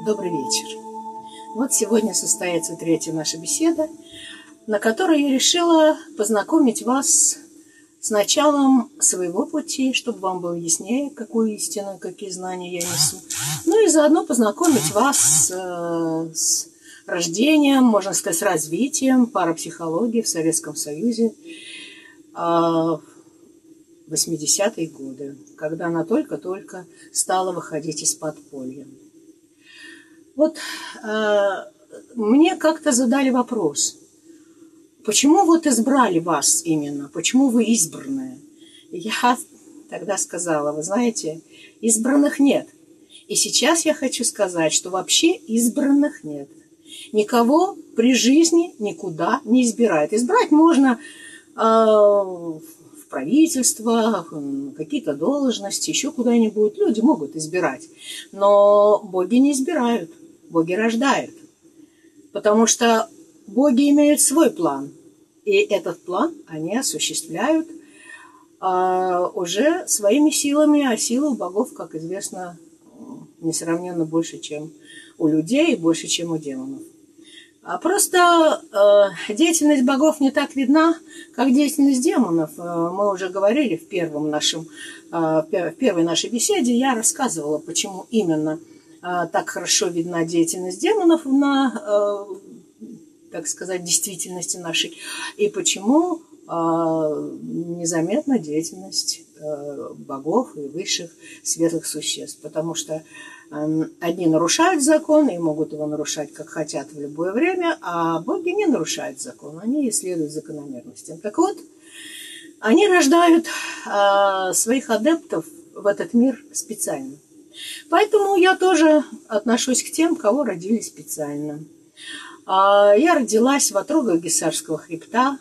Добрый вечер. Вот сегодня состоится третья наша беседа, на которой я решила познакомить вас с началом своего пути, чтобы вам было яснее, какую истину, какие знания я несу. Ну и заодно познакомить вас с рождением, можно сказать, с развитием парапсихологии в Советском Союзе в 80-е годы, когда она только-только стала выходить из подполья. Вот мне как-то задали вопрос, почему вот избрали вас именно, почему вы избранные? И я тогда сказала, вы знаете, избранных нет. И сейчас я хочу сказать, что вообще избранных нет. Никого при жизни никуда не избирают. Избрать можно в правительство, какие-то должности, еще куда-нибудь. Люди могут избирать. Но боги не избирают. Боги рождают. Потому что боги имеют свой план. И этот план они осуществляют уже своими силами. А силы у богов, как известно, несравненно больше, чем у людей, и больше, чем у демонов. Просто деятельность богов не так видна, как деятельность демонов. Мы уже говорили в первой нашей беседе, я рассказывала, почему именно так хорошо видна деятельность демонов на, так сказать, действительности нашей, и почему незаметна деятельность богов и высших светлых существ. Потому что одни нарушают закон и могут его нарушать, как хотят, в любое время, а боги не нарушают закон, они исследуют закономерности. Так вот, они рождают своих адептов в этот мир специально. Поэтому я тоже отношусь к тем, кого родили специально. Я родилась в отрогах Гисарского хребта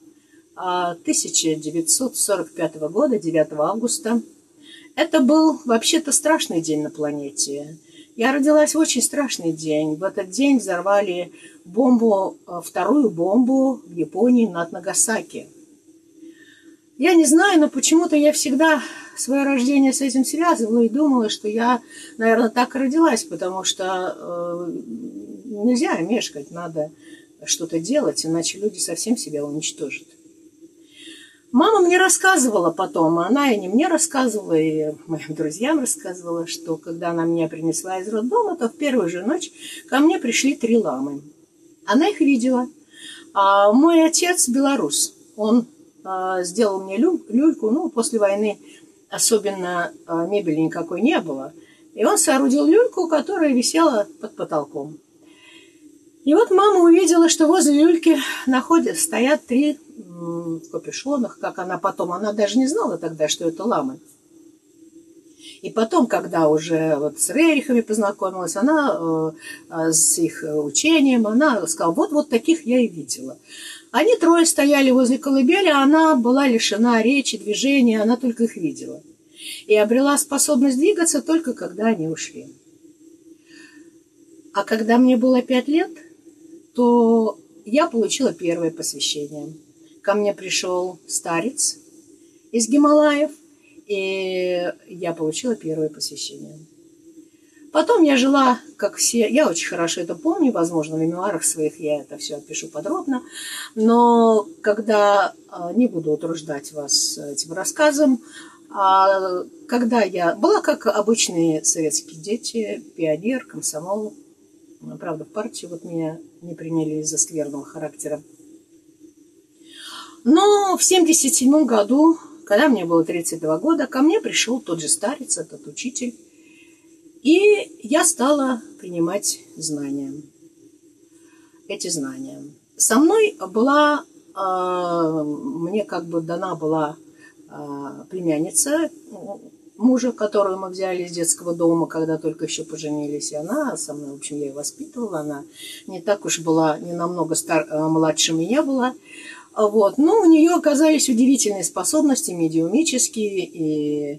1945 года, 9 августа. Это был вообще-то страшный день на планете. Я родилась в очень страшный день. В этот день взорвали бомбу, вторую бомбу в Японии над Нагасаки. Я не знаю, но почему-то я всегда свое рождение с этим связывала и думала, что я, наверное, так и родилась, потому что нельзя мешкать, надо что-то делать, иначе люди совсем себя уничтожат. Мама мне рассказывала потом, она и не мне рассказывала, и моим друзьям рассказывала, что когда она меня принесла из роддома, то в первую же ночь ко мне пришли 3 ламы. Она их видела. А мой отец белорус, он сделал мне люльку, ну, после войны особенно мебели никакой не было. И он соорудил люльку, которая висела под потолком. И вот мама увидела, что возле люльки стоят 3 в капюшонах, как она потом, она даже не знала тогда, что это ламы. И потом, когда уже вот с Рерихами познакомилась, она с их учением, она сказала, вот таких я и видела. Они 3 стояли возле колыбели, а она была лишена речи, движения, она только их видела. И обрела способность двигаться только когда они ушли. А когда мне было 5 лет, то я получила первое посвящение. Ко мне пришел старец из Гималаев, и я получила первое посвящение. Потом я жила, как все, я очень хорошо это помню, возможно, в мемуарах своих я это все опишу подробно, но когда, не буду утруждать вас этим рассказом, когда я была как обычные советские дети, пионер, комсомол, правда, в партию вот меня не приняли из-за скверного характера. Но в 1977 году, когда мне было 32 года, ко мне пришел тот же старец, этот учитель, и я стала принимать знания. Эти знания. Со мной была, мне как бы дана была племянница мужа, которую мы взяли из детского дома, когда только еще поженились. И она со мной, в общем, я ее воспитывала. Она не так уж была, не намного младше меня была. Вот. Но у нее оказались удивительные способности, медиумические и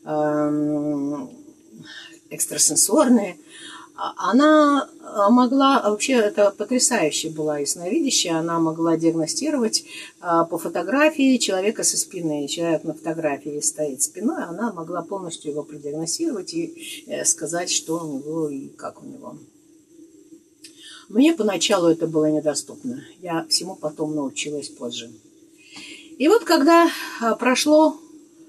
экстрасенсорные. Она могла, вообще это потрясающе была ясновидящая, она могла диагностировать по фотографии человека со спины. Человек на фотографии стоит спиной, она могла полностью его продиагностировать и сказать, что у него и как у него. Мне поначалу это было недоступно. Я всему потом научилась позже. И вот когда прошло,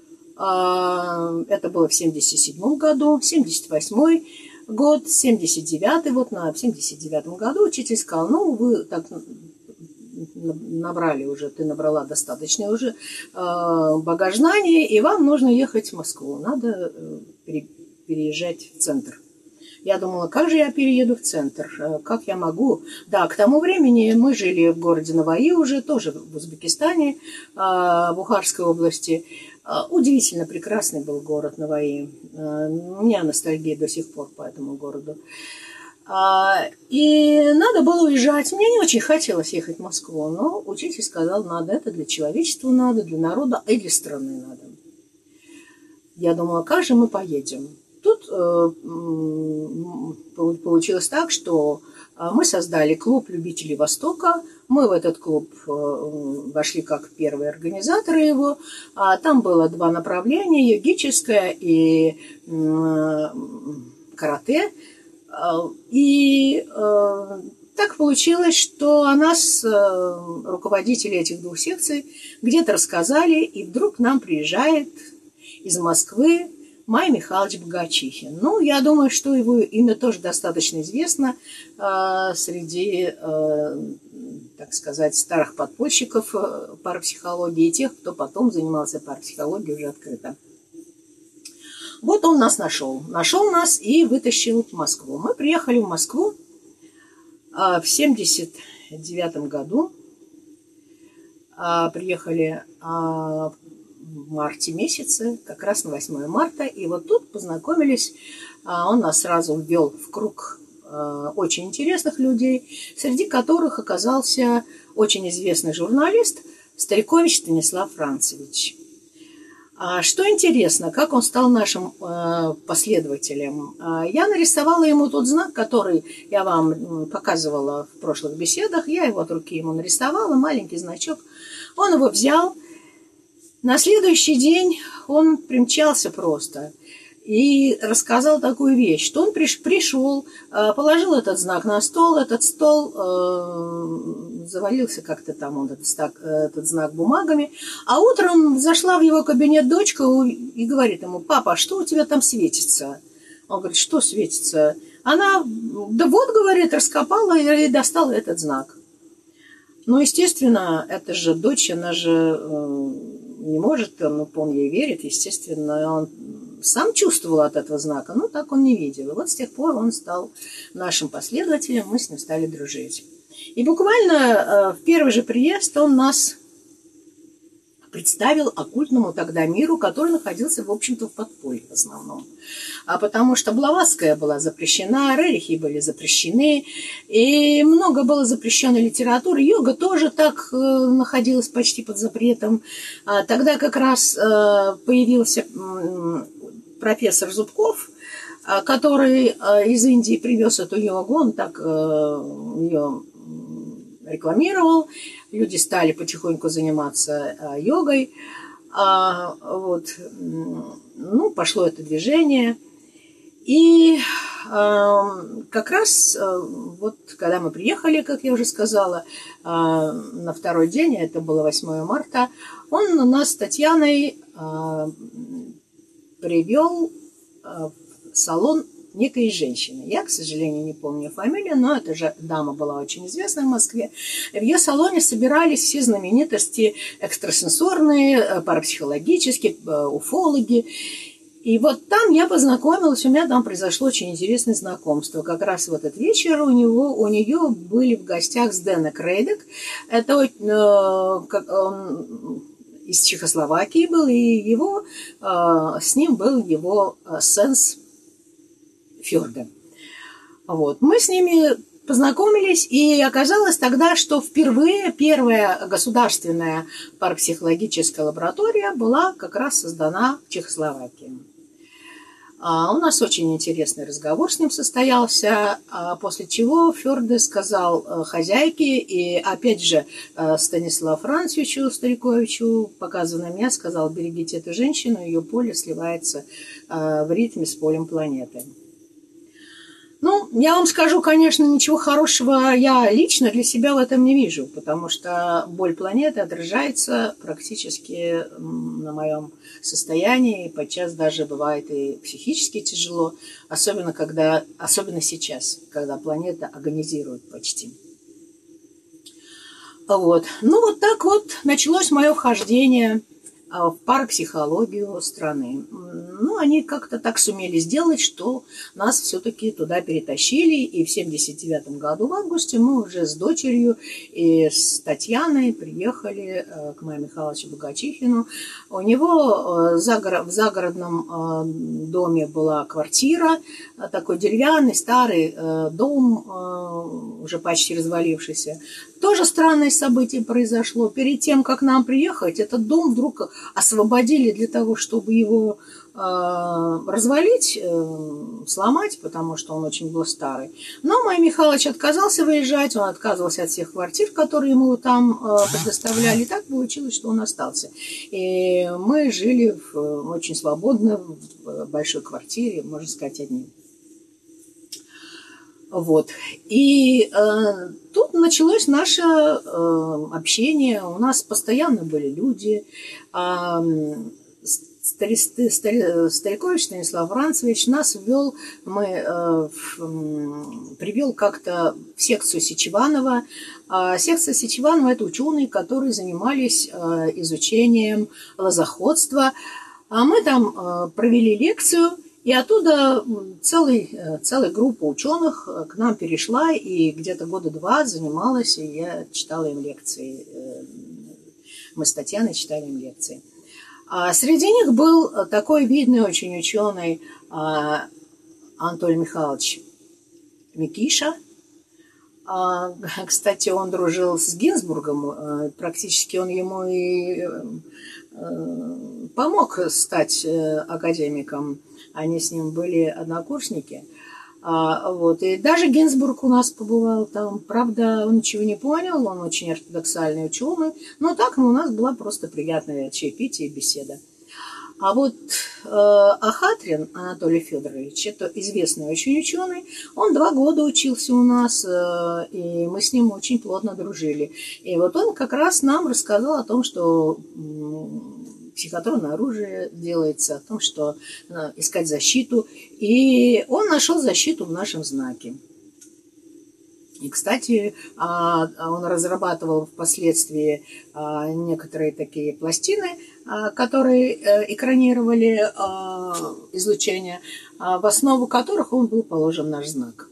это было в 77 году, 78 год, 79-й, вот в 79 году учитель сказал, ну, вы так набрали уже, ты набрала достаточно уже багаж знаний, и вам нужно ехать в Москву, надо переезжать в центр. Я думала, как же я перееду в центр, как я могу? Да, к тому времени мы жили в городе Наваи уже, тоже в Узбекистане, Бухарской области. Удивительно прекрасный был город Наваи. У меня ностальгия до сих пор по этому городу. И надо было уезжать. Мне не очень хотелось ехать в Москву, но учитель сказал, надо, это для человечества надо, для народа и для страны надо. Я думала, как же мы поедем? Тут получилось так, что мы создали клуб любителей Востока. Мы в этот клуб вошли как первые организаторы его. Там было два направления, йогическое и карате. И так получилось, что о нас, руководители этих двух секций, где-то рассказали, и вдруг к нам приезжает из Москвы Май Михайлович Богачихин. Ну, я думаю, что его имя тоже достаточно известно среди, так сказать, старых подпольщиков парапсихологии и тех, кто потом занимался парапсихологией уже открыто. Вот он нас нашел. Нашел нас и вытащил в Москву. Мы приехали в Москву в 79 году. Приехали в марте месяце, как раз на 8 марта. И вот тут познакомились. Он нас сразу ввел в круг очень интересных людей, среди которых оказался очень известный журналист Старикович Станислав Францевич. Что интересно, как он стал нашим последователем. Я нарисовала ему тот знак, который я вам показывала в прошлых беседах. Я его от руки ему нарисовала, маленький значок. Он его взял. На следующий день он примчался просто и рассказал такую вещь, что он пришел, положил этот знак на стол, этот стол завалился как-то там, он этот знак бумагами, а утром зашла в его кабинет дочка и говорит ему, папа, а что у тебя там светится? Он говорит, что светится? Она, да вот, говорит, раскопала и достала этот знак. Ну, естественно, это же дочь, она же не может, он ей верит, естественно, он сам чувствовал от этого знака, но так он не видел. И вот с тех пор он стал нашим последователем, мы с ним стали дружить. И буквально в первый же приезд он нас представил оккультному тогда миру, который находился, в общем-то, в подполье в основном. Потому что Блаватская была запрещена, рерихи были запрещены, и много было запрещенной литературы. Йога тоже так находилась почти под запретом. Тогда как раз появился профессор Зубков, который из Индии привез эту йогу, он так ее рекламировал, люди стали потихоньку заниматься йогой, вот, ну, пошло это движение, и как раз вот когда мы приехали, как я уже сказала, на второй день, это было 8 марта, он нас с Татьяной привел в салон некой женщины. Я, к сожалению, не помню фамилию, но эта же дама была очень известна в Москве. В ее салоне собирались все знаменитости экстрасенсорные, парапсихологические, уфологи. И вот там я познакомилась, у меня там произошло очень интересное знакомство. Как раз в этот вечер у нее были в гостях Сдена Крейдек. Это из Чехословакии был, и с ним был его сенс Фёрде. Вот. Мы с ними познакомились, и оказалось тогда, что впервые первая государственная парапсихологическая лаборатория была как раз создана в Чехословакии. У нас очень интересный разговор с ним состоялся, после чего Фёрде сказал хозяйке, и опять же Станиславу Францевичу Стариковичу, показывая на меня, сказал, берегите эту женщину, ее поле сливается в ритме с полем планеты. Ну, я вам скажу, конечно, ничего хорошего я лично для себя в этом не вижу, потому что боль планеты отражается практически на моем состоянии, и подчас даже бывает и психически тяжело, особенно сейчас, когда планета агонизирует почти. Вот. Ну, вот так вот началось мое вхождение в парапсихологию страны. Ну, они как-то так сумели сделать, что нас все-таки туда перетащили. И в 79 году, в августе, мы уже с дочерью и с Татьяной приехали к Маме Михайловичу Богачихину. У него в загородном доме была квартира, такой деревянный старый дом, уже почти развалившийся. Тоже странное событие произошло. Перед тем, как нам приехать, этот дом вдруг освободили для того, чтобы его развалить, сломать, потому что он очень был старый. Но мой Михайлович отказался выезжать, он отказывался от всех квартир, которые ему там предоставляли. И так получилось, что он остался. И мы жили очень свободно в большой квартире, можно сказать, одни. Вот. И тут началось наше общение. У нас постоянно были люди. Старикович Станислав Францевич нас привел как-то в секцию Сечеванова. Секция Сечеванова – это ученые, которые занимались изучением лозоходства. А мы там провели лекцию, и оттуда целая группа ученых к нам перешла, и где-то года 2 занималась, и я читала им лекции. Мы с Татьяной читали им лекции. А среди них был такой видный очень ученый Анатолий Михайлович Микиша. Кстати, он дружил с Гинзбургом, практически он ему и помог стать академиком. Они с ним были однокурсники. Вот. И даже Гинзбург у нас побывал там. Правда, он ничего не понял, он очень ортодоксальный ученый. Но так у нас была просто приятная чаепитие и беседа. А вот Ахатрин Анатолий Федорович, это известный очень ученый, он 2 года учился у нас, и мы с ним очень плотно дружили. И вот он как раз нам рассказал о том, что психотронное оружие делается, о том, что искать защиту. И он нашел защиту в нашем знаке. И, кстати, он разрабатывал впоследствии некоторые такие пластины, которые экранировали излучение, в основу которых он был положен наш знак.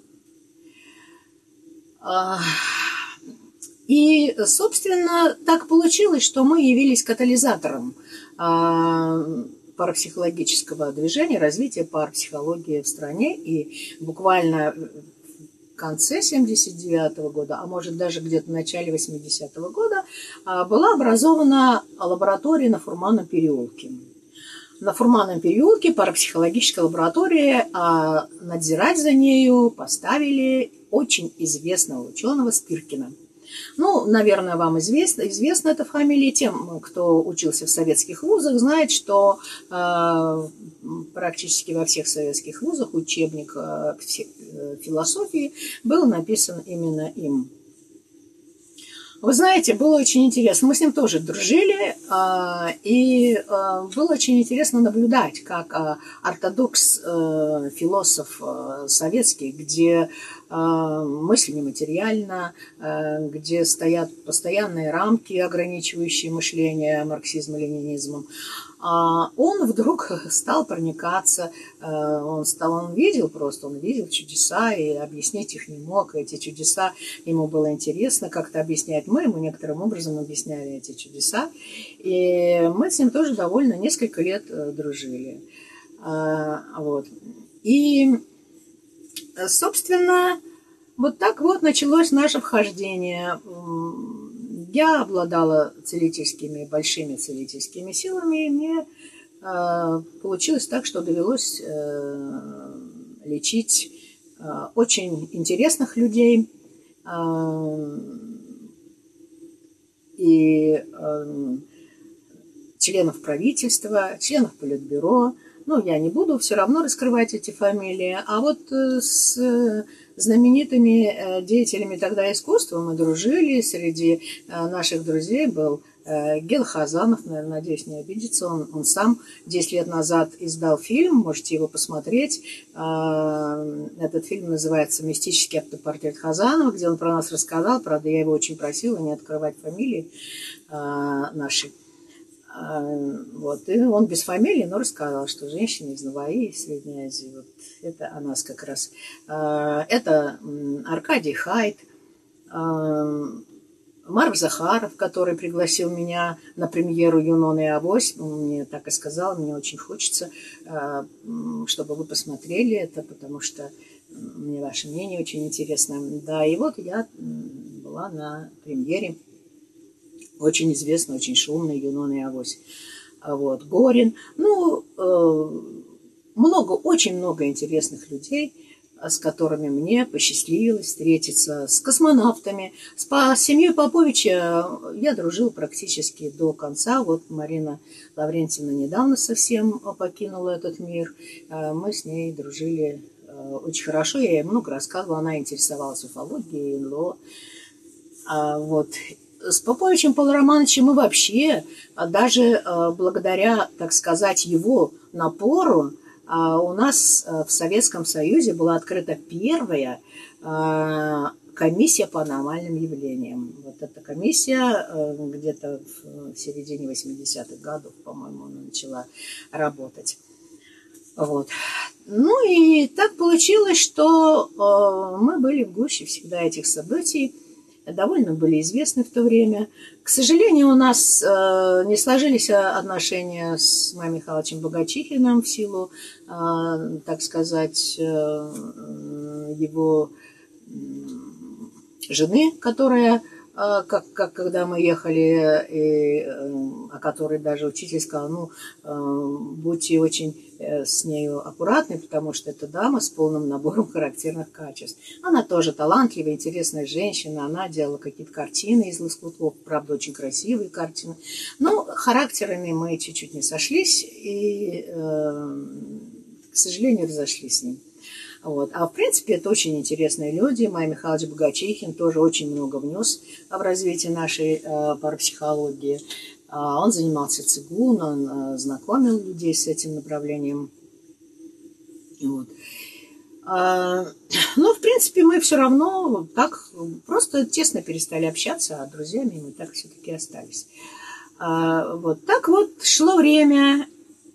И, собственно, так получилось, что мы явились катализатором парапсихологического движения, развития парапсихологии в стране. И буквально в конце 79 года, а может даже где-то в начале 80-го года, была образована лаборатория на Фурманном переулке. На Фурманном переулке парапсихологическая лаборатория, а надзирать за нею поставили очень известного ученого Спиркина. Ну, наверное, вам известна эта фамилия тем, кто учился в советских вузах, знает, что практически во всех советских вузах учебник философии был написан именно им. Вы знаете, было очень интересно. Мы с ним тоже дружили, и было очень интересно наблюдать, как ортодокс философ советский, где мысль нематериальна, где стоят постоянные рамки, ограничивающие мышление марксизмом-ленинизмом, он вдруг стал проникаться, он видел чудеса, и объяснить их не мог. Эти чудеса ему было интересно как-то объяснять. Мы ему некоторым образом объясняли эти чудеса, и мы с ним тоже довольно несколько лет дружили. Вот. И, собственно, вот так вот началось наше вхождение. Я обладала большими целительскими силами, и мне получилось так, что довелось лечить очень интересных людей и членов правительства, членов Политбюро, Ну, я не буду все равно раскрывать эти фамилии. А вот с знаменитыми деятелями тогда искусства мы дружили. Среди наших друзей был Гел Хазанов, наверное, надеюсь, не обидится. Он сам 10 лет назад издал фильм, можете его посмотреть. Этот фильм называется «Мистический автопортрет Хазанова», где он про нас рассказал. Правда, я его очень просила не открывать фамилии наши. Вот. И он без фамилии, но рассказал, что женщина из Наваи, из Средней Азии, вот это о нас как раз. Это Аркадий Хайт, Марк Захаров, который пригласил меня на премьеру «Юнона и Авось». Он мне так и сказал, мне очень хочется, чтобы вы посмотрели это, потому что мне ваше мнение очень интересно. Да, и вот я была на премьере очень известной, очень шумной «Юнона и Авось». Вот, Горин. Ну, очень много интересных людей, с которыми мне посчастливилось встретиться, с космонавтами. С семьей Поповича я дружила практически до конца. Вот Марина Лаврентьевна недавно совсем покинула этот мир. Мы с ней дружили очень хорошо. Я ей много рассказывала. Она интересовалась уфологией, НЛО. Вот. С Поповичем Павлом Романовичем мы вообще, даже благодаря, так сказать, его напору, у нас в Советском Союзе была открыта первая комиссия по аномальным явлениям. Вот эта комиссия где-то в середине 80-х годов, по-моему, она начала работать. Вот. Ну и так получилось, что мы были в гуще всегда этих событий, довольно были известны в то время. К сожалению, у нас не сложились отношения с Маем Михайловичем Богачихиным в силу, так сказать, его жены, которая, когда мы ехали, о которой даже учитель сказал, будьте очень с нею аккуратны, потому что это дама с полным набором характерных качеств. Она тоже талантливая, интересная женщина, она делала какие-то картины из лоскутков, правда, очень красивые картины. Но характерами мы чуть-чуть не сошлись и, к сожалению, разошлись с ним. Вот. А в принципе, это очень интересные люди. Май Михайлович Богачихин тоже очень много внес в развитие нашей парапсихологии. Он занимался цигун, он знакомил людей с этим направлением. Вот. Но, в принципе, мы все равно так просто тесно перестали общаться, а друзьями мы так все-таки остались. Вот так вот шло время,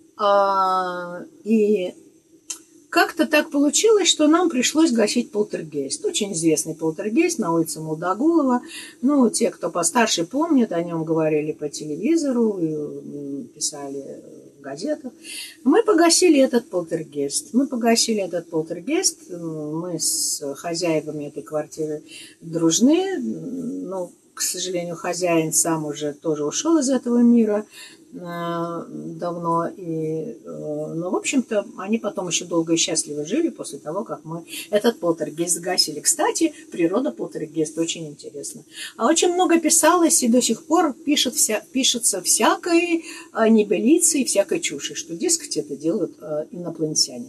и как-то так получилось, что нам пришлось гасить полтергейст. Очень известный полтергейст на улице Молдогулова. Ну, те, кто постарше помнят, о нем говорили по телевизору, писали в газетах. Мы погасили этот полтергейст. Мы с хозяевами этой квартиры дружны. Но, к сожалению, хозяин сам уже тоже ушел из этого мира давно. Но, в общем-то, они потом еще долго и счастливо жили после того, как мы этот полтергейст загасили. Кстати, природа полтергейста очень интересна. А очень много писалось и до сих пор пишется всякой небылицы и всякой чуши, что, дескать, это делают инопланетяне.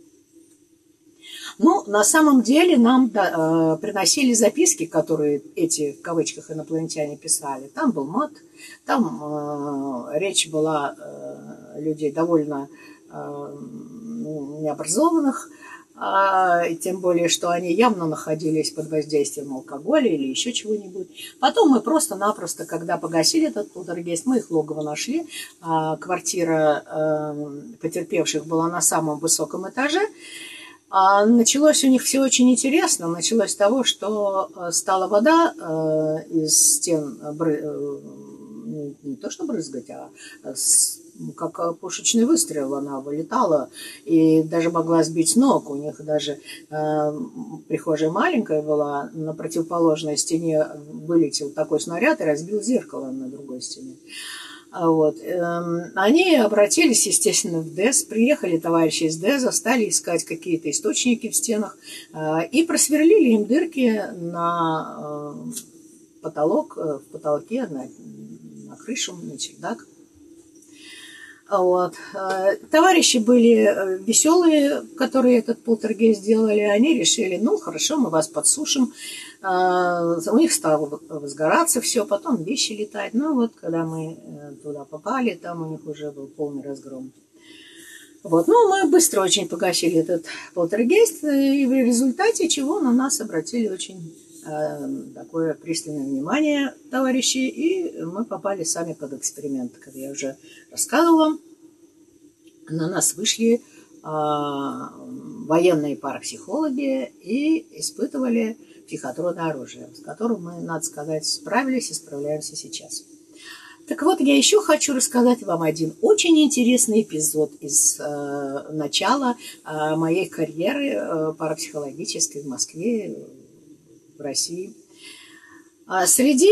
Ну, на самом деле нам приносили записки, которые эти, в кавычках, инопланетяне писали. Там был мат, там речь была людей довольно необразованных, тем более, что они явно находились под воздействием алкоголя или еще чего-нибудь. Потом мы просто-напросто, когда погасили этот полтергейст, мы их логово нашли. Квартира потерпевших была на самом высоком этаже. Началось у них все очень интересно. Началось с того, что стала вода из стен не то что брызгать, а как пушечный выстрел она вылетала и даже могла сбить с ног. У них даже прихожая маленькая была, на противоположной стене вылетел такой снаряд и разбил зеркало на другой стене. Вот. Они обратились, естественно, в ДЭС, приехали товарищи из ДЭСа, стали искать какие-то источники в стенах и просверлили им дырки на потолке, на крышу, на чердак. Вот. Товарищи были веселые, которые этот полтергейст сделали. Они решили, ну, хорошо, мы вас подсушим. У них стало возгораться все, потом вещи летать. Ну, вот, когда мы туда попали, там у них уже был полный разгром. Вот. Ну, мы быстро очень погасили этот полтергейст, и в результате чего на нас обратили очень такое пристальное внимание товарищи, и мы попали сами под эксперимент. Как я уже рассказывала, на нас вышли военные парапсихологи и испытывали психотронное оружие, с которым мы, надо сказать, справились и справляемся сейчас. Так вот, я еще хочу рассказать вам один очень интересный эпизод из начала моей карьеры парапсихологической в Москве, в России. Среди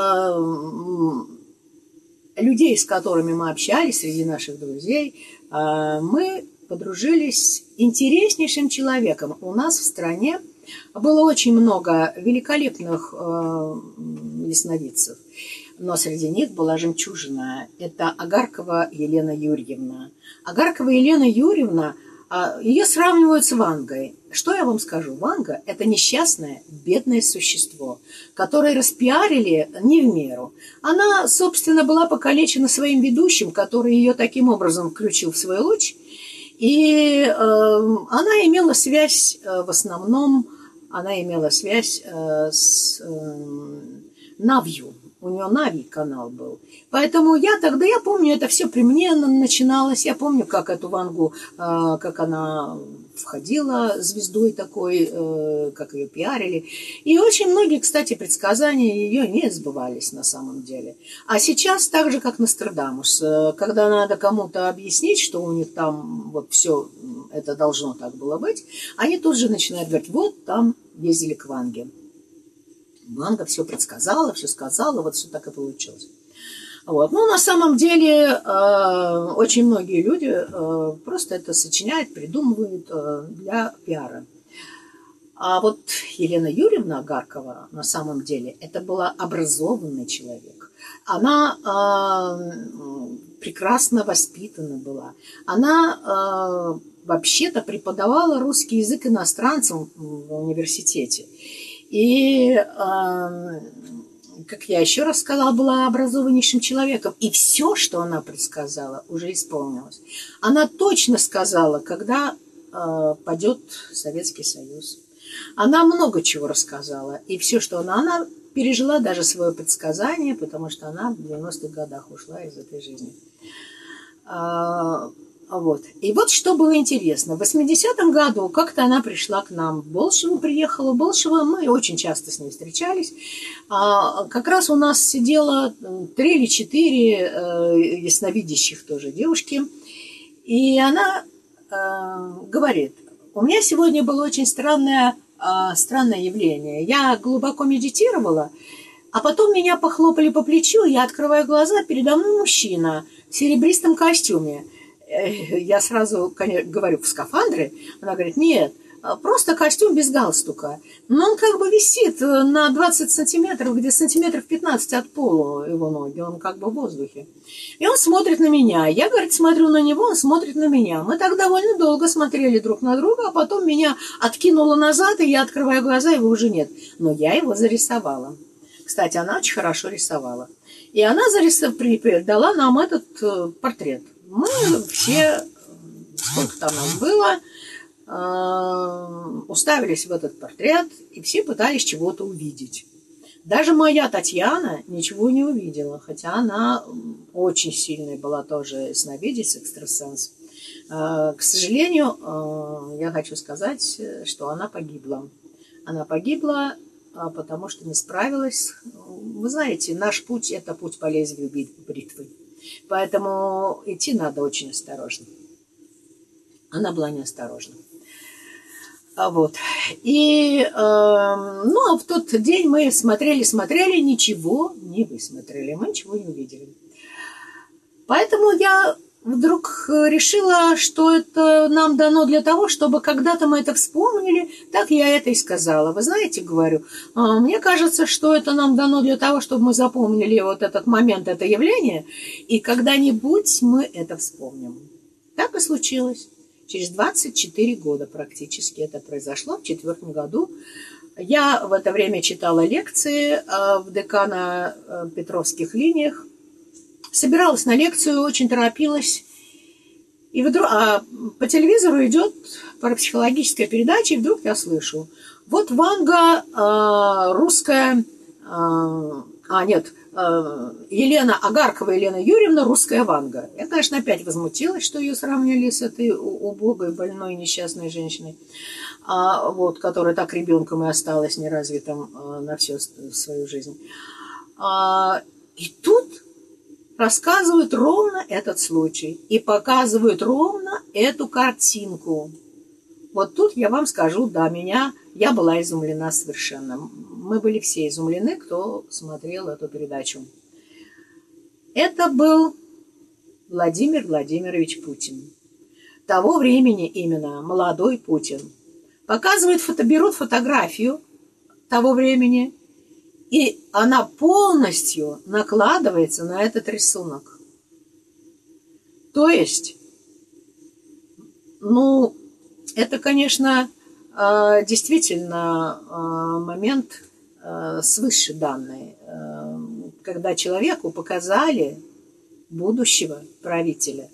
людей, с которыми мы общались, среди наших друзей, мы подружились с интереснейшим человеком. У нас в стране было очень много великолепных ясновидцев, но среди них была жемчужина. Это Агаркова Елена Юрьевна. Агаркова Елена Юрьевна, ее сравнивают с Вангой. Что я вам скажу? Ванга – это несчастное, бедное существо, которое распиарили не в меру. Она, собственно, была покалечена своим ведущим, который ее таким образом включил в свой луч. И она имела связь в основном, с Навью. У нее Нави канал был. Поэтому я помню, это все при мне начиналось. Я помню, как эту Вангу, как она входила звездой такой, как ее пиарили. И очень многие, кстати, предсказания ее не сбывались на самом деле. А сейчас так же, как Нострадамус, когда надо кому-то объяснить, что у них там вот все это должно так было быть, они тут же начинают говорить, вот там ездили к Ванге. Ванга все предсказала, все сказала, вот все так и получилось. Вот. Ну, на самом деле, очень многие люди просто это сочиняют, придумывают для пиара. А вот Елена Юрьевна Агаркова, на самом деле, это была образованный человек. Она прекрасно воспитана была. Она вообще-то преподавала русский язык иностранцам в университете. И, как я еще раз сказала, была образованнейшим человеком. И все, что она предсказала, уже исполнилось. Она точно сказала, когда падет Советский Союз. Она много чего рассказала. И все, что она пережила даже свое предсказание, потому что она в 90-х годах ушла из этой жизни. Вот. И вот что было интересно. В 80-м году как-то она пришла к нам. В Болшево приехала. В Болшево мы очень часто с ней встречались. Как раз у нас сидело 3 или 4 ясновидящих тоже девушки. И она говорит, у меня сегодня было очень странное явление. Я глубоко медитировала, а потом меня похлопали по плечу, я открываю глаза, передо мной мужчина в серебристом костюме. Я сразу говорю, в скафандре? Она говорит, нет, просто костюм без галстука. Но он как бы висит на 20 сантиметров, где сантиметров 15 от пола его ноги, он как бы в воздухе. И он смотрит на меня. Я, говорит, смотрю на него, он смотрит на меня. Мы так довольно долго смотрели друг на друга, а потом меня откинуло назад, и я открываю глаза, его уже нет. Но я его зарисовала. Кстати, она очень хорошо рисовала. И она дала нам этот портрет. Мы все, сколько там нас было, уставились в этот портрет, и все пытались чего-то увидеть. Даже моя Татьяна ничего не увидела, хотя она очень сильная была тоже ясновидец, экстрасенс. К сожалению, я хочу сказать, что она погибла. Она погибла, потому что не справилась. Вы знаете, наш путь – это путь по лезвию бритвы. Поэтому идти надо очень осторожно. Она была неосторожна. Вот. И, ну, а в тот день мы смотрели, ничего не высмотрели, мы ничего не увидели. Поэтому я вдруг решила, что это нам дано для того, чтобы когда-то мы это вспомнили, так я это и сказала. Вы знаете, говорю, мне кажется, что это нам дано для того, чтобы мы запомнили вот этот момент, это явление, и когда-нибудь мы это вспомним. Так и случилось. Через 24 года практически это произошло, в 2004 году. Я в это время читала лекции в декана Петровских линиях, собиралась на лекцию, очень торопилась. И вдруг, по телевизору идет парапсихологическая передача, и вдруг я слышу: вот Ванга русская, Елена Агаркова, Елена Юрьевна, русская Ванга. Я, конечно, опять возмутилась, что ее сравнили с этой убогой, больной, несчастной женщиной, которая так ребенком и осталась неразвитым на всю свою жизнь. И тут рассказывают ровно этот случай и показывают ровно эту картинку. Вот тут я вам скажу, да, я была изумлена совершенно. Мы были все изумлены, кто смотрел эту передачу. Это был Владимир Владимирович Путин. Того времени именно, молодой Путин. Берут фотографию того времени, и она полностью накладывается на этот рисунок. То есть, это, конечно, действительно момент свыше данный, когда человеку показали будущего правителя.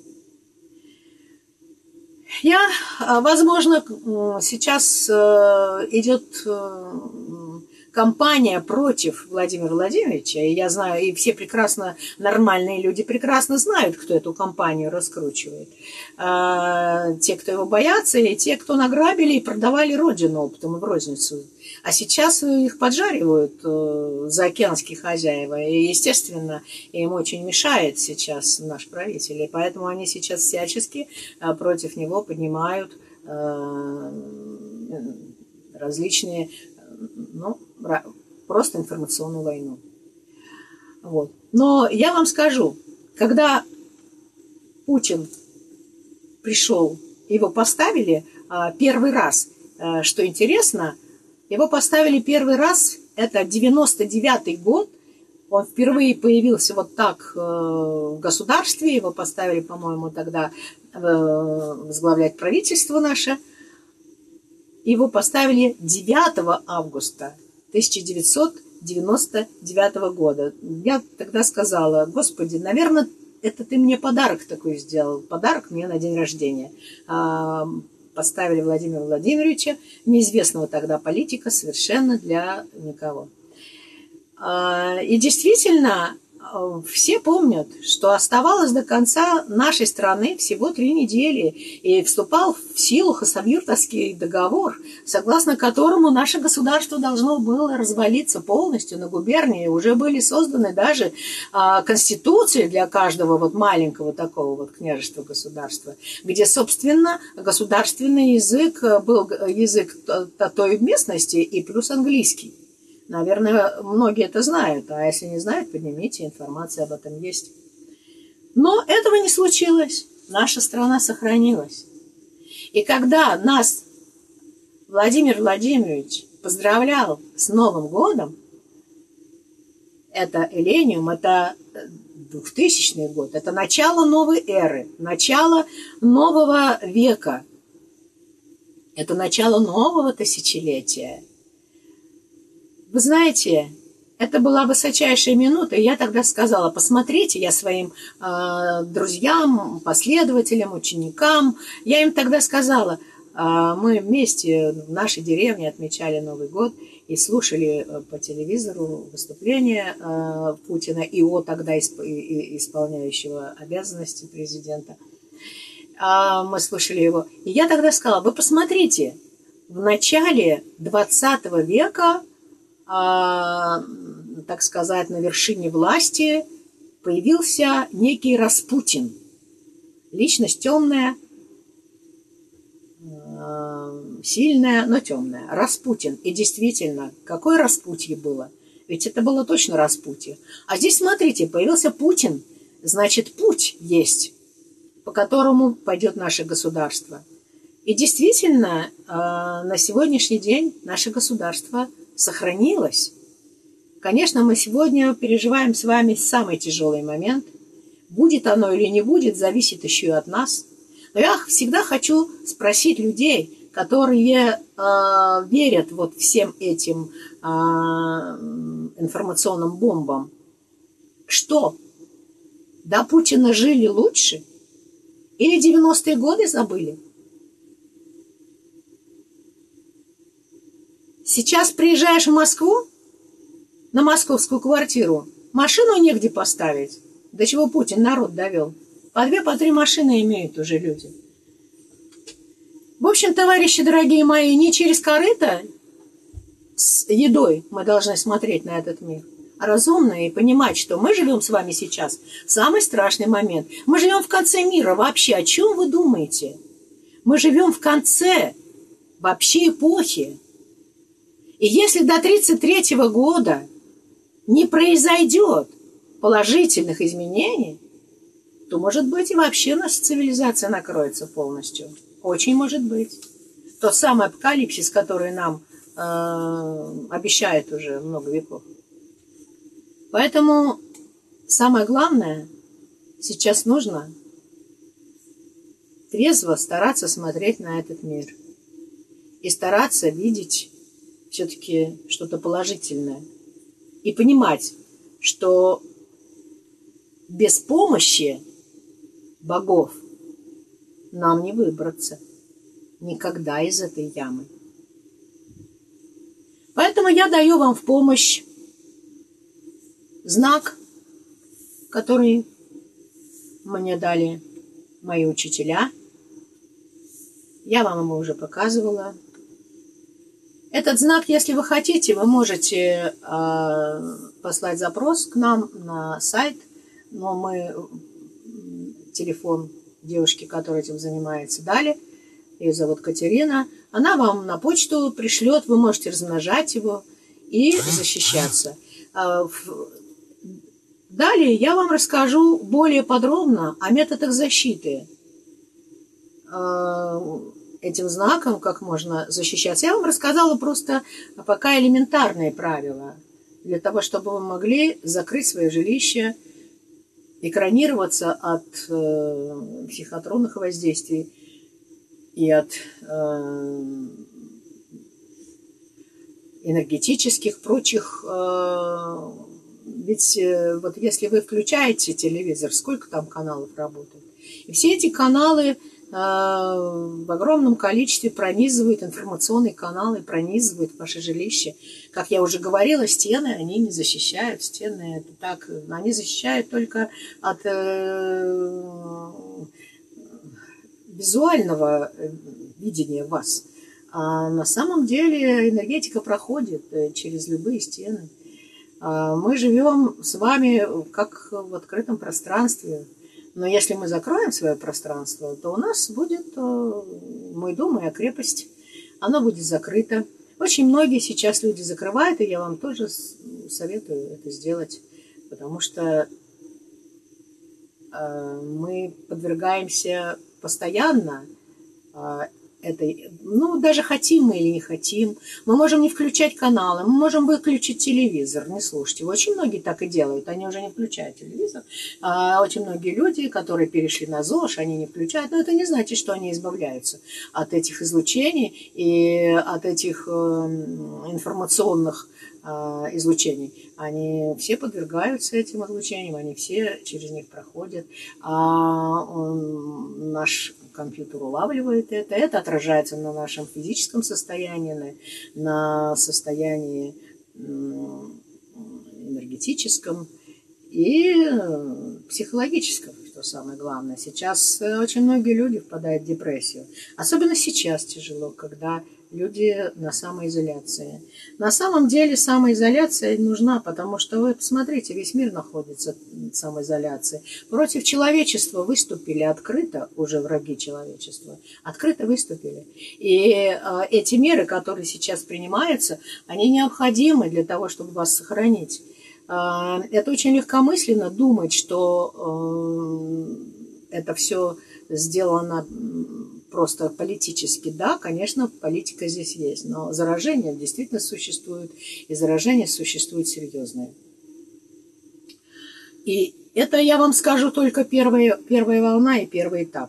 Возможно, сейчас идет кампания против Владимира Владимировича, и я знаю, и все прекрасно, нормальные люди прекрасно знают, кто эту кампанию раскручивает. Те, кто его боятся, и те, кто награбили и продавали родину оптом и в розницу. А сейчас их поджаривают заокеанские хозяева, и, естественно, им очень мешает сейчас наш правитель, и поэтому они сейчас всячески против него поднимают различные, просто информационную войну. Вот. Но я вам скажу, когда Путин пришел, его поставили первый раз, что интересно, его поставили первый раз, это 99-й год, он впервые появился вот так в государстве, его поставили, по-моему, тогда возглавлять правительство наше. Его поставили 9 августа 1999 года. Я тогда сказала: Господи, наверное, это ты мне подарок такой сделал, подарок мне на день рождения. Поставили Владимира Владимировича, неизвестного тогда политика, совершенно для никого. И действительно, все помнят, что оставалось до конца нашей страны всего 3 недели, и вступал в силу Хасавюртовский договор, согласно которому наше государство должно было развалиться полностью на губернии. Уже были созданы даже конституции для каждого маленького такого княжества государства, где, собственно, государственный язык был язык той местности и плюс английский. Наверное, многие это знают, а если не знают, поднимите, информация об этом есть. Но этого не случилось. Наша страна сохранилась. И когда нас Владимир Владимирович поздравлял с Новым годом, это Эллениум, это 2000 год, это начало новой эры, начало нового века, это начало нового тысячелетия. Вы знаете, это была высочайшая минута, и я тогда сказала: посмотрите, я своим друзьям, последователям, ученикам, я им тогда сказала, мы вместе в нашей деревне отмечали Новый год и слушали по телевизору выступление Путина, его тогда исполняющего обязанности президента. Мы слушали его, и я тогда сказала: вы посмотрите, в начале 20 века, так сказать, на вершине власти появился некий Распутин. Личность темная, сильная, но темная. Распутин. И действительно, какое распутье было? Ведь это было точно распутье. А здесь, смотрите, появился Путин. Значит, путь есть. по которому пойдет наше государство. И действительно, на сегодняшний день наше государство сохранилось. Конечно, мы сегодня переживаем с вами самый тяжелый момент. Будет оно или не будет, зависит еще и от нас. Но я всегда хочу спросить людей, которые верят вот всем этим информационным бомбам, что до Путина жили лучше или 90-е годы забыли? Сейчас приезжаешь в Москву, на московскую квартиру, машину негде поставить. До чего Путин народ довел. По 2, по 3 машины имеют уже люди. В общем, товарищи дорогие мои, не через корыто с едой мы должны смотреть на этот мир, а разумно и понимать, что мы живем с вами сейчас в самый страшный момент. Мы живем в конце мира вообще. О чем вы думаете? Мы живем в конце вообще эпохи. И если до 1933 года не произойдет положительных изменений, то, может быть, и вообще наша цивилизация накроется полностью. Очень может быть. Тот самый апокалипсис, который нам обещает уже много веков. Поэтому самое главное, сейчас нужно трезво стараться смотреть на этот мир. И стараться видеть все-таки что-то положительное. И понимать, что без помощи богов нам не выбраться никогда из этой ямы. Поэтому я даю вам в помощь знак, который мне дали мои учителя. Я вам его уже показывала. Этот знак, если вы хотите, вы можете послать запрос к нам на сайт, но мы телефон девушки, которая этим занимается, дали. Ее зовут Катерина. Она вам на почту пришлет, вы можете размножать его и защищаться. Далее я вам расскажу более подробно о методах защиты этим знаком, как можно защищаться. Я вам рассказала просто пока элементарные правила для того, чтобы вы могли закрыть свое жилище, экранироваться от психотронных воздействий и от энергетических, прочих. Ведь вот если вы включаете телевизор, сколько там каналов работает? И все эти каналы в огромном количестве пронизывают, информационные каналы пронизывают ваше жилище. Как я уже говорила, стены они не защищают. Стены это так, они защищают только от визуального видения вас. А на самом деле энергетика проходит через любые стены. Мы живем с вами как в открытом пространстве. Но если мы закроем свое пространство, то у нас будет мой дом, моя крепость. Оно будет закрыто. Очень многие сейчас люди закрывают, и я вам тоже советую это сделать, потому что мы подвергаемся постоянно этой, ну, даже хотим мы или не хотим. Мы можем не включать каналы, мы можем выключить телевизор, не слушать его. Очень многие так и делают, они уже не включают телевизор. Очень многие люди, которые перешли на ЗОЖ, они не включают, но это не значит, что они избавляются от этих излучений и от этих информационных излучений. Они все подвергаются этим излучениям, они все через них проходят. Наш компьютер улавливает это отражается на нашем физическом состоянии, на состоянии энергетическом и психологическом, что самое главное. Сейчас очень многие люди впадают в депрессию. Особенно сейчас тяжело, когда люди на самоизоляции. На самом деле самоизоляция нужна, потому что вы посмотрите, весь мир находится в самоизоляции. Против человечества выступили открыто, уже враги человечества, открыто выступили. И эти меры, которые сейчас принимаются, они необходимы для того, чтобы вас сохранить. Это очень легкомысленно думать, что это все сделано просто политически. Да, конечно, политика здесь есть, но заражение действительно существует, и заражение существует серьезное. И это, я вам скажу, только первая волна и первый этап.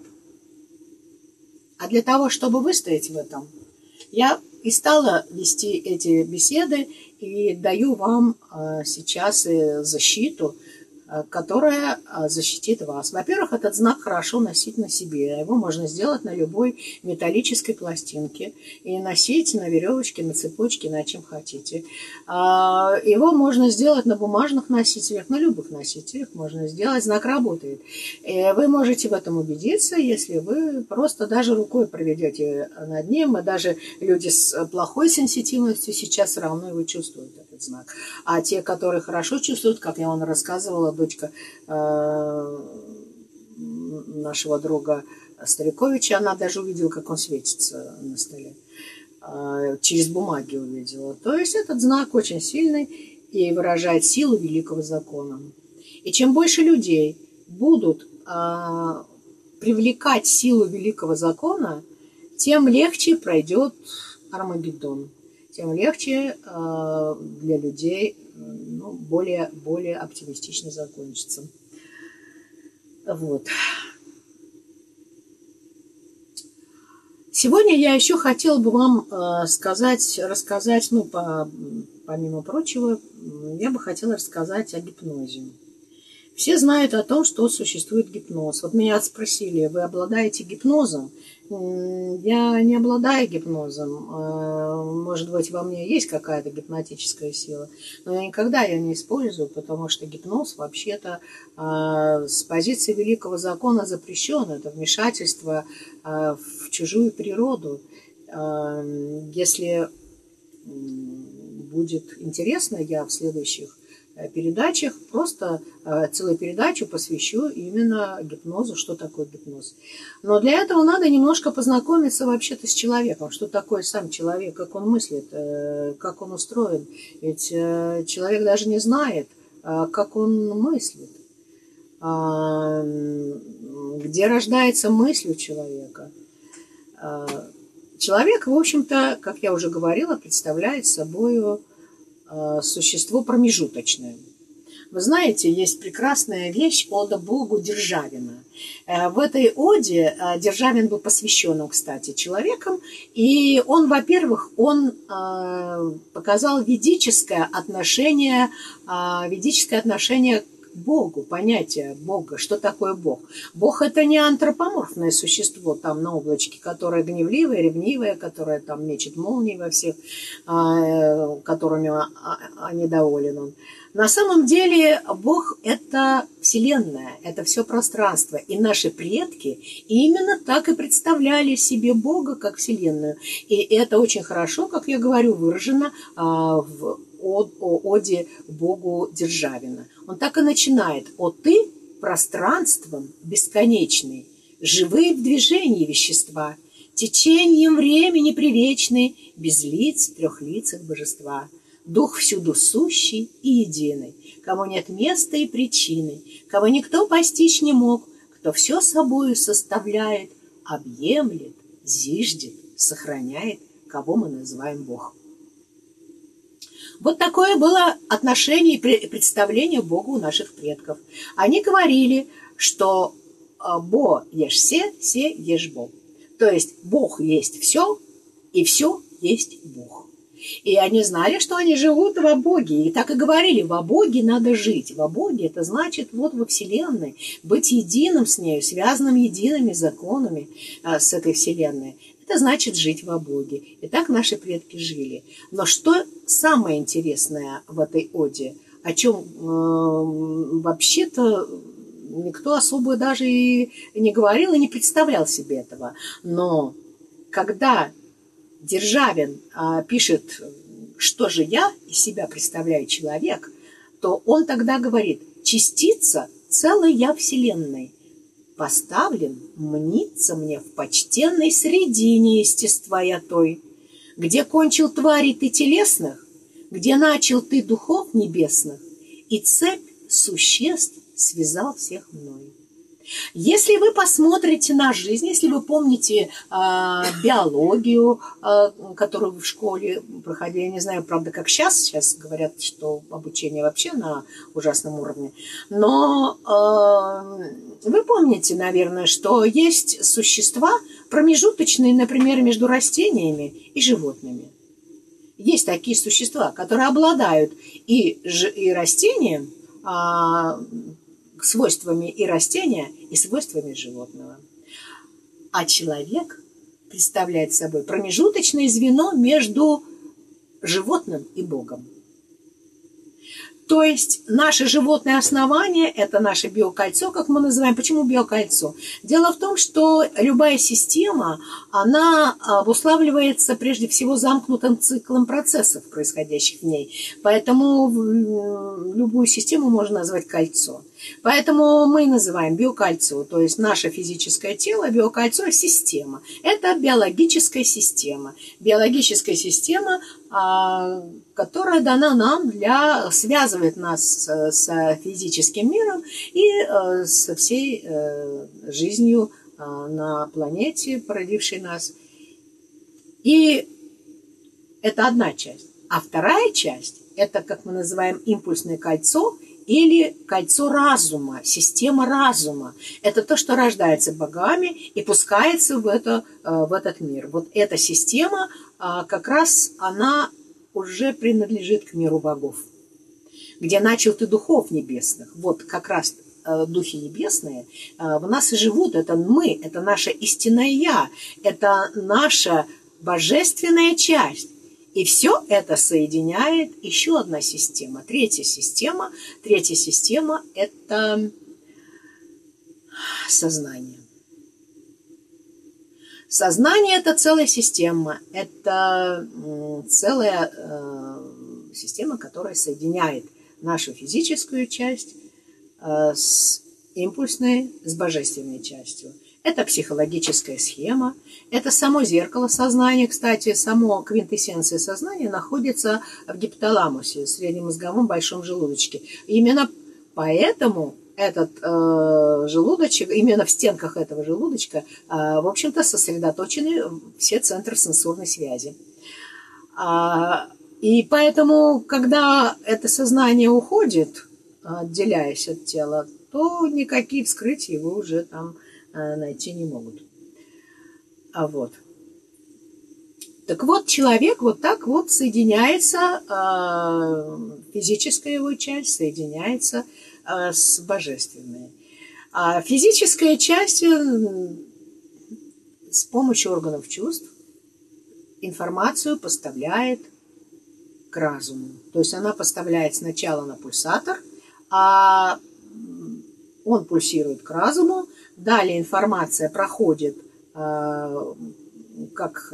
А для того, чтобы выстоять в этом, я и стала вести эти беседы и даю вам сейчас защиту, которая защитит вас. Во-первых, этот знак хорошо носить на себе. Его можно сделать на любой металлической пластинке и носить на веревочке, на цепочке, на чем хотите. Его можно сделать на бумажных носителях, на любых носителях можно сделать. Знак работает. И вы можете в этом убедиться, если вы просто даже рукой проведете над ним. И даже люди с плохой сенситивностью сейчас все равно его чувствуют, этот знак. А те, которые хорошо чувствуют, как я вам рассказывала, дочка нашего друга Стариковича, она даже увидела, как он светится на столе. Через бумаги увидела. То есть этот знак очень сильный и выражает силу великого закона. И чем больше людей будут привлекать силу великого закона, тем легче пройдет Армагеддон. Тем легче для людей более оптимистично закончится. Вот. Сегодня я еще хотела бы вам рассказать, помимо прочего, я бы хотела рассказать о гипнозе. Все знают о том, что существует гипноз. Вот меня спросили, вы обладаете гипнозом? Я не обладаю гипнозом. Может быть, во мне есть какая-то гипнотическая сила, но я никогда ее не использую, потому что гипноз вообще-то с позиции великого закона запрещен. Это вмешательство в чужую природу. Если будет интересно, я в следующих передачах просто целую передачу посвящу именно гипнозу, что такое гипноз. Но для этого надо немножко познакомиться вообще-то с человеком, что такое сам человек, как он мыслит, как он устроен. Ведь человек даже не знает, как он мыслит, где рождается мысль у человека. Человек, в общем-то, как я уже говорила, представляет собой существо промежуточное. Вы знаете, есть прекрасная вещь «Ода Богу Державина». В этой оде Державин был посвященным, кстати, человеком, и он, во-первых, он показал ведическое отношение к Богу, понятие Бога, что такое Бог. Бог – это не антропоморфное существо там на облачке, которое гневливое, ревнивое, которое там мечет молнии во всех, которыми недоволен он. На самом деле Бог – это Вселенная, это все пространство. И наши предки именно так и представляли себе Бога как Вселенную. И это очень хорошо, как я говорю, выражено в оде Богу Державина. Он так и начинает: «О ты, пространством бесконечный, живые в движении вещества, течением времени привечный, без лиц трехлицых божества, дух всюду сущий и единый, кому нет места и причины, кого никто постичь не мог, кто все собою составляет, объемлет, зиждет, сохраняет, кого мы называем Бог». Вот такое было отношение и представление Бога у наших предков. Они говорили, что «Бо ешь се ешь Бог». То есть Бог есть все, и все есть Бог. И они знали, что они живут во Боге. И так и говорили: во Боге надо жить. Во Боге — это значит вот во Вселенной, быть единым с нею, связанным едиными законами с этой Вселенной. Это значит жить во Боге. И так наши предки жили. Но что самое интересное в этой оде, о чем вообще-то никто особо даже и не говорил и не представлял себе этого. Но когда Державин пишет, что же я из себя представляю человек, то он тогда говорит: частица целой я Вселенной, поставлен мнится мне в почтенной средине естества я той, где кончил тварей ты телесных, где начал ты духов небесных, и цепь существ связал всех мной. Если вы посмотрите на жизнь, если вы помните биологию, которую вы в школе проходили, я не знаю, правда, как сейчас говорят, что обучение вообще на ужасном уровне, но вы помните, наверное, что есть существа промежуточные, например, между растениями и животными. Есть такие существа, которые обладают и растением, свойствами и растения, и свойствами животного. А человек представляет собой промежуточное звено между животным и Богом. То есть наше животное основание – это наше биокольцо, как мы называем. Почему биокольцо? Дело в том, что любая система, она обуславливается прежде всего замкнутым циклом процессов, происходящих в ней. Поэтому любую систему можно назвать кольцо. Поэтому мы называем биокольцо, то есть наше физическое тело, биокольцо – система. Это биологическая система. Биологическая система, которая дана нам связывает нас с физическим миром и со всей жизнью на планете, породившей нас. И это одна часть. А вторая часть – это, как мы называем, импульсное кольцо или кольцо разума, система разума. Это то, что рождается богами и пускается в этот мир. Вот эта система, как раз она уже принадлежит к миру богов, где начал ты духов небесных. Вот как раз духи небесные в нас и живут. Это мы, это наше истинное Я, это наша божественная часть. И все это соединяет еще одна система, третья система. Третья система – это сознание. Сознание – это целая система, это целая система, которая соединяет нашу физическую часть с импульсной, с божественной частью. Это психологическая схема, это само зеркало сознания. Кстати, само квинтэссенция сознания находится в гипоталамусе, среднемозговом большом желудочке. Именно поэтому этот желудочек, именно в стенках этого желудочка, в общем-то, сосредоточены все центры сенсорной связи. И поэтому, когда это сознание уходит, отделяясь от тела, то никакие вскрытия его уже там найти не могут. Так вот, человек вот так вот соединяется, физическая его часть соединяется с божественной. А физическая часть с помощью органов чувств информацию поставляет к разуму. То есть она поставляет сначала на пульсатор, а он пульсирует к разуму, далее информация проходит как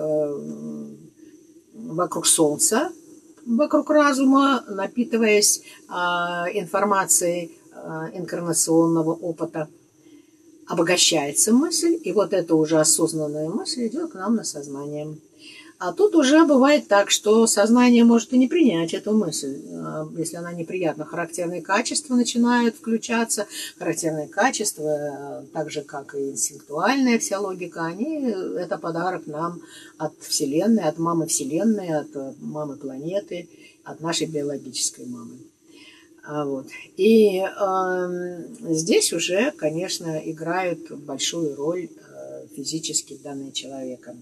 вокруг Солнца, вокруг разума, напитываясь информацией инкарнационного опыта, обогащается мысль, и вот эта уже осознанная мысль идет к нам на сознание. А тут уже бывает так, что сознание может и не принять эту мысль, если она неприятна. Характерные качества начинают включаться. Характерные качества, так же, как и инстинктуальная вся логика, это подарок нам от Вселенной, от мамы Вселенной, от мамы планеты, от нашей биологической мамы. И здесь уже, конечно, играют большую роль физически данные человека.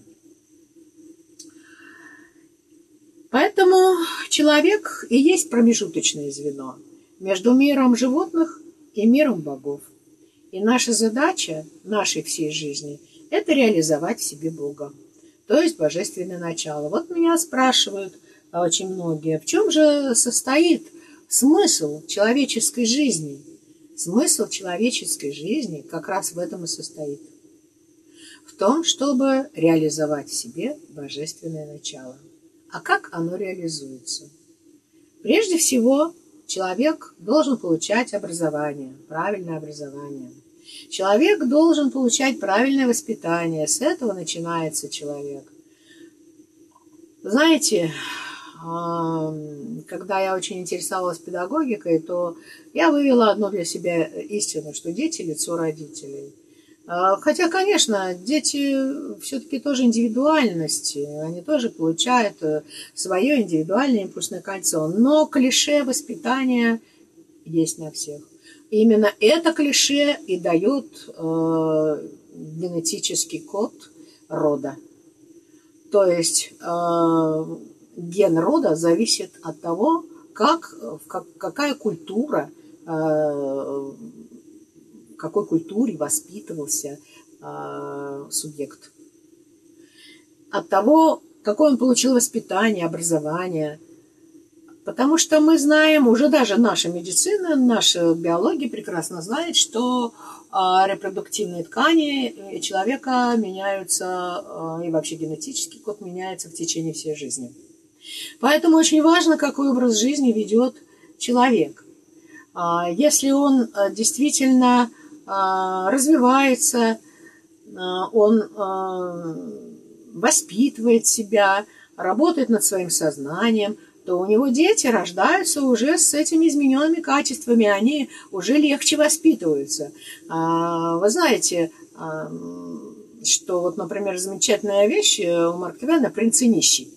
Поэтому человек и есть промежуточное звено между миром животных и миром богов. И наша задача нашей всей жизни – это реализовать в себе Бога, то есть божественное начало. Вот меня спрашивают очень многие, в чем же состоит смысл человеческой жизни? Смысл человеческой жизни как раз в этом и состоит. В том, чтобы реализовать в себе божественное начало. А как оно реализуется? Прежде всего, человек должен получать образование, правильное образование. Человек должен получать правильное воспитание. С этого начинается человек. Знаете, когда я очень интересовалась педагогикой, то я вывела одну для себя истину, что дети – лицо родителей. Хотя, конечно, дети все-таки тоже индивидуальности, они тоже получают свое индивидуальное импульсное кольцо, но клише воспитания есть на всех. И именно это клише и дает генетический код рода. То есть ген рода зависит от того, какая культура, в какой культуре воспитывался субъект. От того, какое он получил воспитание, образование. Потому что мы знаем, уже даже наша медицина, наша биология прекрасно знает, что репродуктивные ткани человека меняются, и вообще генетический код меняется в течение всей жизни. Поэтому очень важно, какой образ жизни ведет человек. Если он действительно развивается, он воспитывает себя, работает над своим сознанием, то у него дети рождаются уже с этими измененными качествами, они уже легче воспитываются. Вы знаете, что вот, например, замечательная вещь у Марка Твена «Принц и нищий».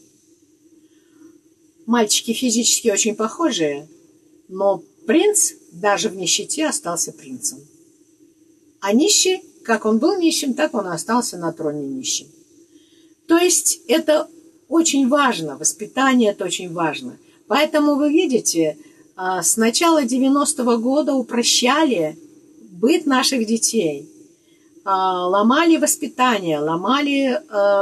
Мальчики физически очень похожие, но принц даже в нищете остался принцем. А нищий, как он был нищим, так он и остался на троне нищим. То есть это очень важно, воспитание это очень важно. Поэтому вы видите, с начала 90-го года упрощали быт наших детей. Ломали воспитание, ломали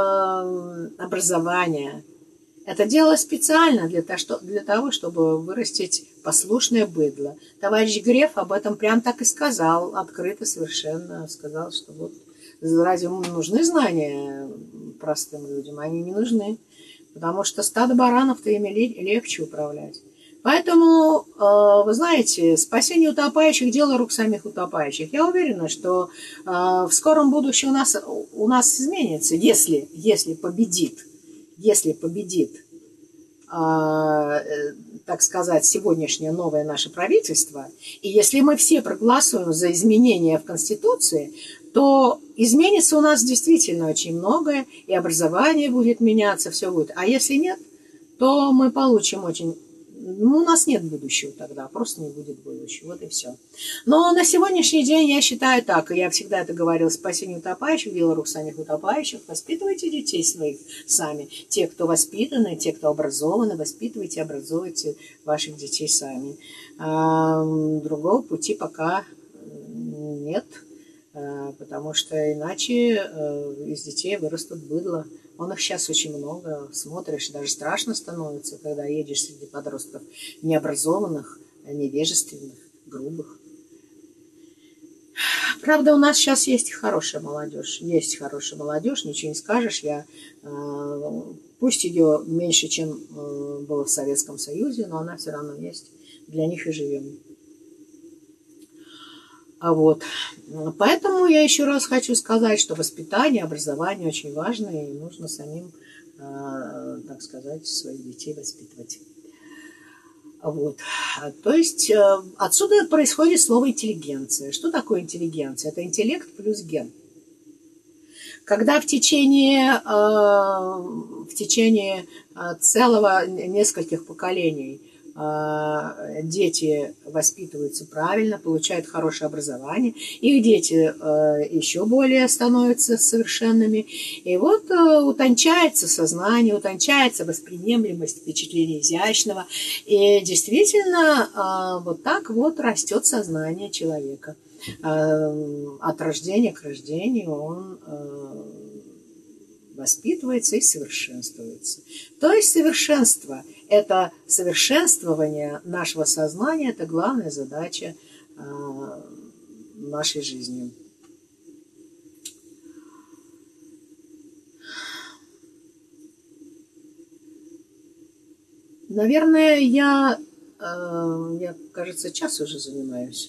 образование. Это делалось специально для того, чтобы вырастить послушное быдло. Товарищ Греф об этом прям так и сказал, открыто совершенно сказал, что вот разве нужны знания простым людям? Они не нужны, потому что стадо баранов-то ими легче управлять. Поэтому, вы знаете, спасение утопающих – дело рук самих утопающих. Я уверена, что в скором будущем у нас изменится, если победит, так сказать, сегодняшнее новое наше правительство, и если мы все проголосуем за изменения в Конституции, то изменится у нас действительно очень многое, и образование будет меняться, все будет. А если нет, то мы получим очень... Ну, у нас нет будущего тогда, просто не будет будущего, вот и все. Но на сегодняшний день я считаю так, и я всегда это говорила: спасение утопающих, дело рук самих утопающих, воспитывайте детей своих сами. Те, кто воспитаны, те, кто образованы, воспитывайте, образуйте ваших детей сами. Другого пути пока нет, потому что иначе из детей вырастут быдло. Он их сейчас очень много, смотришь, даже страшно становится, когда едешь среди подростков необразованных, невежественных, грубых. Правда, у нас сейчас есть хорошая молодежь, ничего не скажешь. Пусть ее меньше, чем было в Советском Союзе, но она все равно есть, для них и живем. Вот. Поэтому я еще раз хочу сказать, что воспитание, образование очень важно, и нужно самим, так сказать, своих детей воспитывать. Вот. То есть отсюда происходит слово интеллигенция. Что такое интеллигенция? Это интеллект плюс ген. Когда в течение целого нескольких поколений дети воспитываются правильно, получают хорошее образование, их дети еще более становятся совершенными. И вот утончается сознание, утончается восприемлемость впечатления изящного. И действительно вот так вот растет сознание человека. От рождения к рождению он воспитывается и совершенствуется. То есть совершенство – это совершенствование нашего сознания, это главная задача нашей жизни. Наверное, я, кажется, час уже занимаюсь.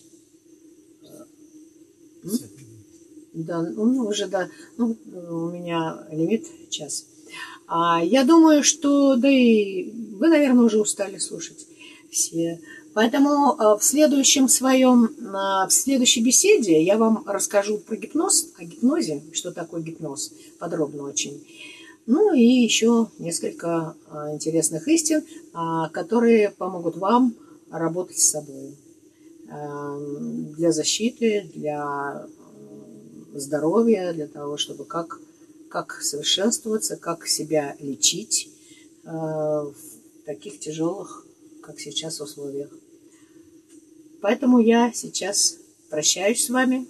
Да, уже, да, у меня лимит час. Я думаю, что, да и вы, наверное, уже устали слушать все. Поэтому в следующей беседе я вам расскажу про гипноз, о гипнозе, что такое гипноз, подробно очень. Ну и еще несколько интересных истин, которые помогут вам работать с собой для защиты, для здоровья, для того, чтобы как совершенствоваться, как себя лечить в таких тяжелых, как сейчас, условиях. Поэтому я сейчас прощаюсь с вами.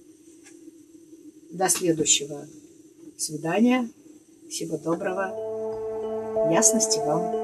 До следующего свидания. Всего доброго. Ясности вам.